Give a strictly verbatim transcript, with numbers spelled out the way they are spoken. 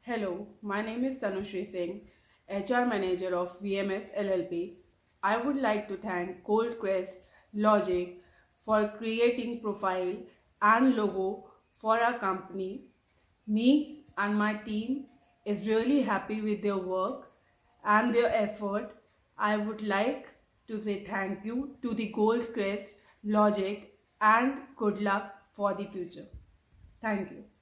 Hello, my name is Tanushree Singh, H R Manager of V M S L L P. I would like to thank Goldcrest Logic for creating profile and logo for our company. Me and my team is really happy with their work and their effort. I would like to say thank you to the Goldcrest Logic and good luck for the future. Thank you.